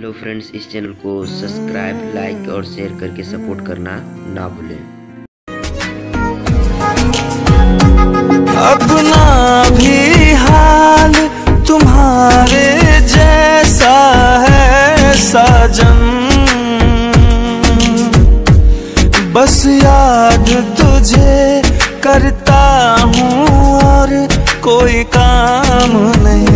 Hello friends, इस channel को subscribe, like और शेयर करके सपोर्ट करना ना भूलें। अपना भी हाल तुम्हारे जैसा है साजन, बस याद तुझे करता हूँ और कोई काम नहीं।